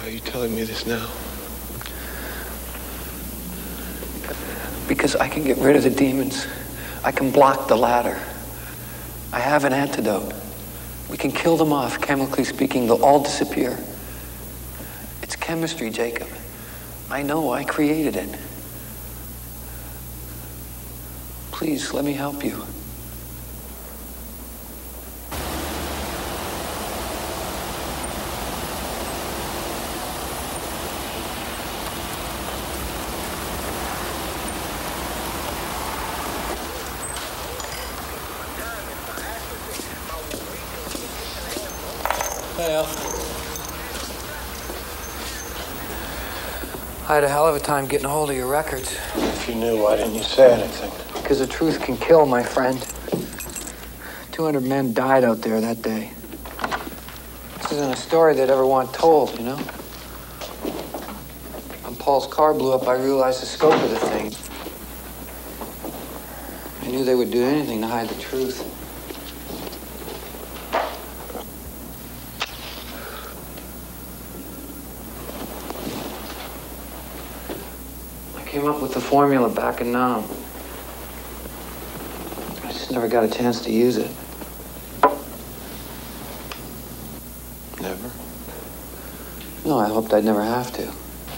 Why are you telling me this now? Because I can get rid of the demons. I can block the ladder. I have an antidote. We can kill them off, chemically speaking. They'll all disappear. It's chemistry, Jacob. I know, I created it. Please, let me help you. Hey, Al. I had a hell of a time getting a hold of your records. If you knew, why didn't you say anything? Because the truth can kill, my friend. 200 men died out there that day. This isn't a story they'd ever want told, you know? When Paul's car blew up, I realized the scope of the thing. I knew they would do anything to hide the truth. I came up with the formula back in Nam. I just never got a chance to use it. Never? No, I hoped I'd never have to.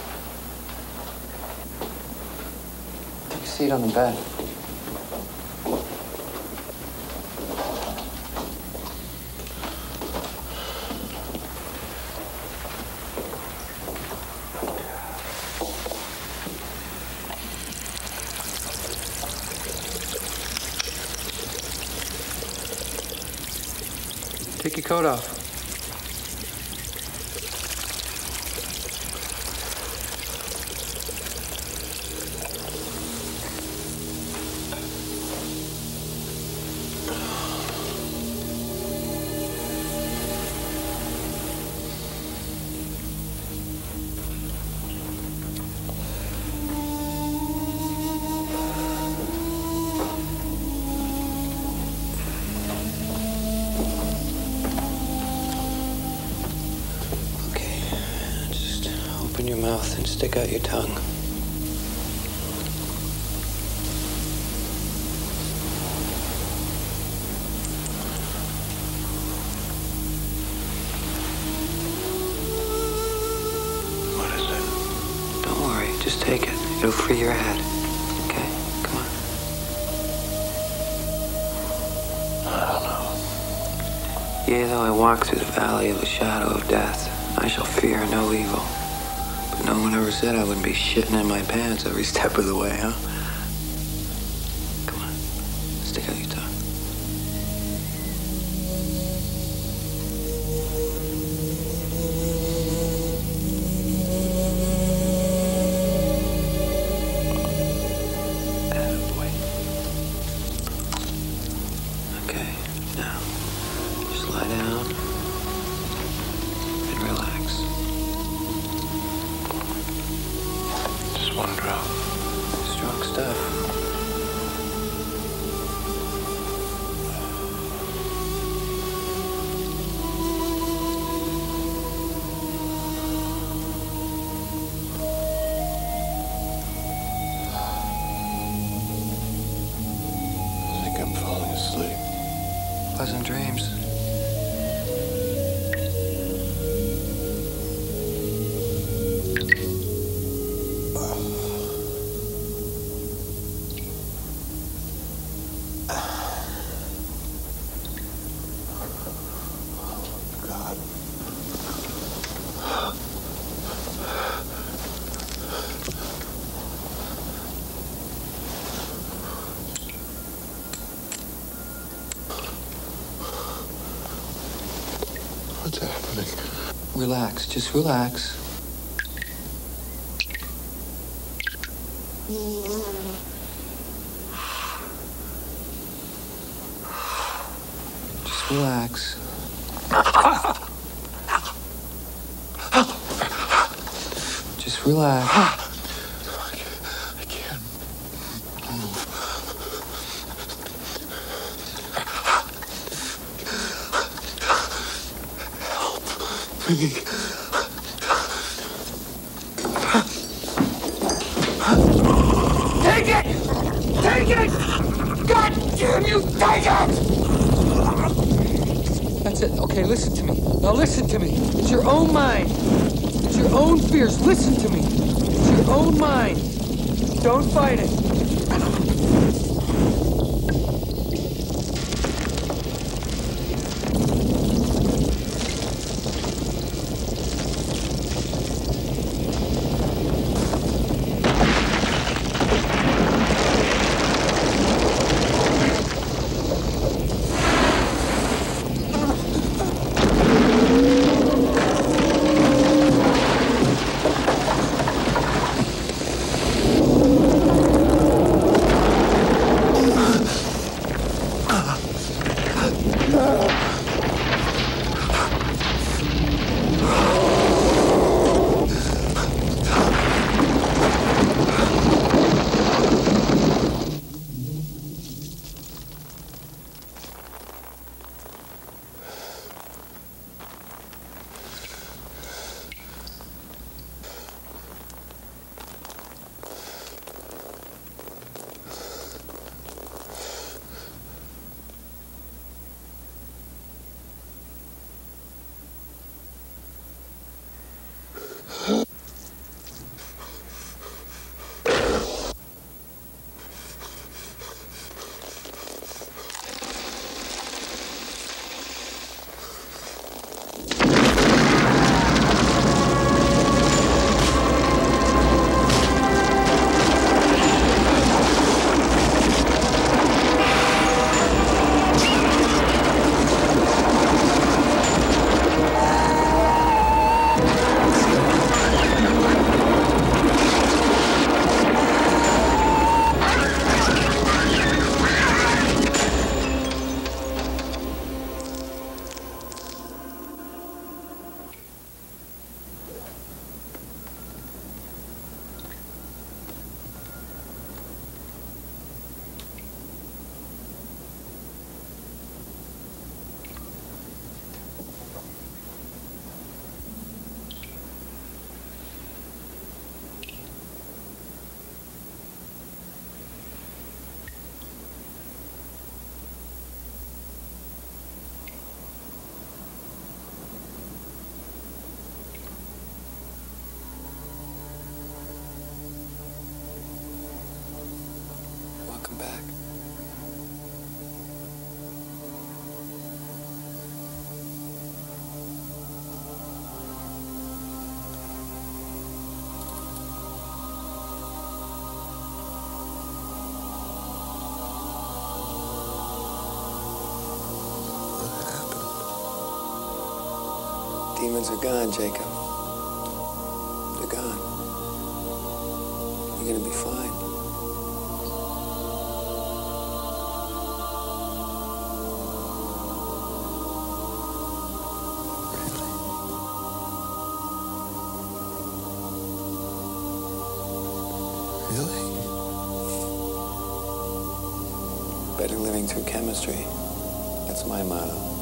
Take a seat on the bed. Take your coat off. Open your mouth and stick out your tongue. What is it? Don't worry, just take it. It'll free your head. Okay? Come on. I don't know. Yea, though I walk through the valley of the shadow of death, I shall fear no evil. But no one ever said I wouldn't be shitting in my pants every step of the way, huh? Come on. Stick out your tongue. Attaboy. Okay, now, just lie down and relax. Just one drop. Strong stuff. I think I'm falling asleep. Pleasant dreams. God. What's happening? Relax, just relax. Just relax. Just relax. I can't move. Help me. Take it! God damn you, take it! That's it. Okay, listen to me. Now listen to me. It's your own mind. It's your own fears. Listen to me. It's your own mind. Don't fight it. Welcome back. Demons are gone, Jacob. They're gone. You're gonna be fine. Really? Better living through chemistry. That's my motto.